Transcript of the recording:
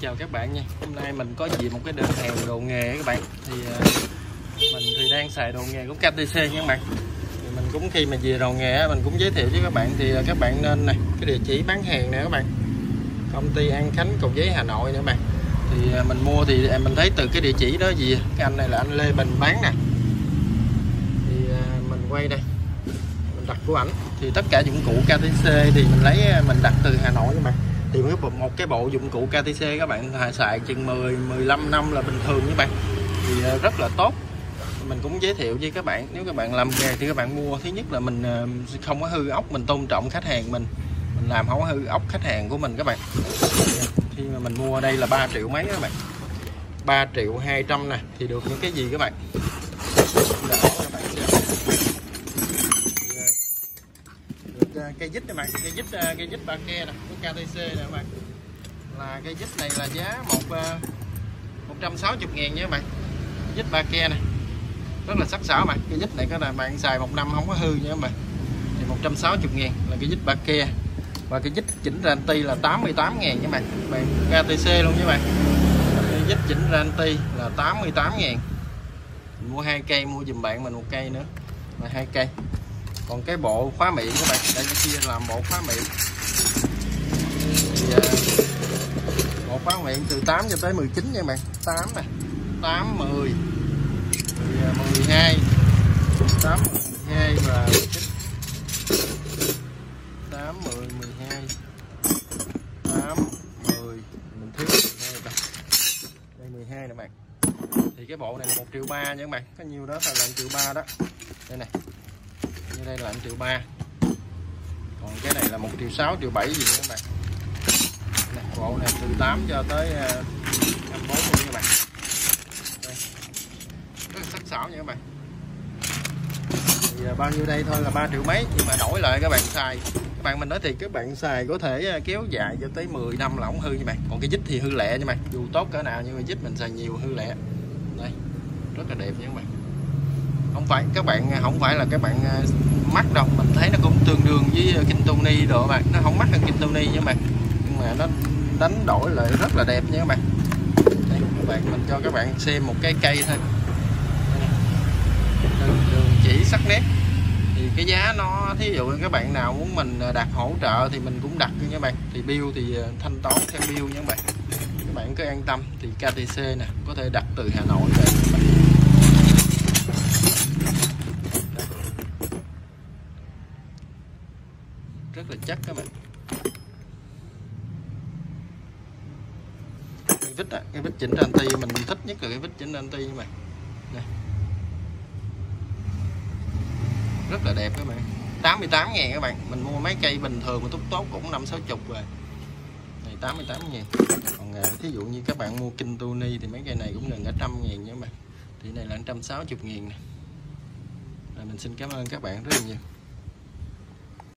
chào các bạn nha. Hôm nay mình có dịp một cái đơn hàng đồ nghề các bạn. Thì mình thì đang xài đồ nghề của KTC nha các bạn. Thì mình cũng khi mà về đồ nghề mình cũng giới thiệu với các bạn, thì các bạn nên này, cái địa chỉ bán hàng nè các bạn. Công ty An Khánh, Cầu Giấy, Hà Nội nè các bạn. Thì mình mua thì mình thấy từ cái địa chỉ đó gì cái anh này là anh Lê Bình bán nè. Thì mình quay đây, mình đặt của ảnh. Thì tất cả dụng cụ KTC thì mình lấy mình đặt từ Hà Nội các bạn. Thì một cái bộ dụng cụ KTC các bạn xài chừng 10-15 năm là bình thường các bạn, thì rất là tốt. Mình cũng giới thiệu với các bạn, nếu các bạn làm nghề thì các bạn mua, thứ nhất là mình không có hư ốc, mình tôn trọng khách hàng mình làm không có hư ốc khách hàng của mình các bạn. Khi mà mình mua đây là 3 triệu mấy các bạn, 3.200.000 nè, thì được những cái gì các bạn. Cây vít các bạn, cây vít ba ke nè của KTC nè các bạn, là cây vít này là giá 160.000 nha các bạn. Vít ba ke nè rất là sắc sảo bạn, cây vít này có là bạn xài 1 năm không có hư nha các bạn. Thì 160.000 là cái vít ba ke, và cái vít chỉnh ranti là 88.000 các bạn, KTC luôn các bạn. Cái vít chỉnh ranti là 88.000. Mua 2 cây, mua giùm bạn mình 1 cây nữa là 2 cây. Còn cái bộ khóa miệng các bạn, đây nó chia làm bộ khóa miệng. Thì bộ khóa miệng từ 8 cho tới 19 nha các bạn. 8 nè, 8, 10, 12, 8, 12 và 19. 8, 10, 12, 8, 10, mình thiếu 12 rồi. Đây 12 nè bạn. Thì cái bộ này là 1.300.000 nha các bạn. Có nhiêu đó là 1.300.000 đó. Đây này. Như đây là 1.300.000. Còn cái này là 1.600.000, 1.700.000 gì nữa các bạn. Này, bộ này từ 8 cho tới 24 luôn các bạn. Đây. Rất là sắc sảo nha các bạn. Thì bao nhiêu đây thôi là 3 triệu mấy, nhưng mà đổi lại các bạn xài, các bạn mình nói thì các bạn xài có thể kéo dài cho tới 10 năm là không hư nha bạn. Còn cái vít thì hư lẹ nha bạn, dù tốt cỡ nào nhưng mà vít mình xài nhiều hư lẹ. Đây rất là đẹp nha các bạn. Không phải các bạn, không phải là các bạn mắc đâu, mình thấy nó cũng tương đương với Kintoni rồi các bạn, nó không mắc hơn Kintoni nha các bạn, nhưng mà nó đánh đổi lại rất là đẹp nha các bạn. Đây, các bạn mình cho các bạn xem một cái cây thôi, đường chỉ sắc nét. Thì cái giá nó, thí dụ các bạn nào muốn mình đặt hỗ trợ thì mình cũng đặt nha các bạn. Thì bill thì thanh toán theo bill nha các bạn. Các bạn cứ an tâm, thì KTC nè, có thể đặt từ Hà Nội về các bạn. Rất là chắc các bạn. Cái vít cái vít chỉnh ranti mình thích nhất là cái vít chỉnh ranti các bạn. Đây. Rất là đẹp các bạn. 88.000 các bạn. Mình mua mấy cây bình thường mà tốt cũng 50-60 rồi. Này 88.000. Còn thí dụ như các bạn mua Kintoni thì mấy cây này cũng gần cả 100.000 nha các bạn. Thì này là 160.000 nè. Mình xin cảm ơn các bạn rất là nhiều.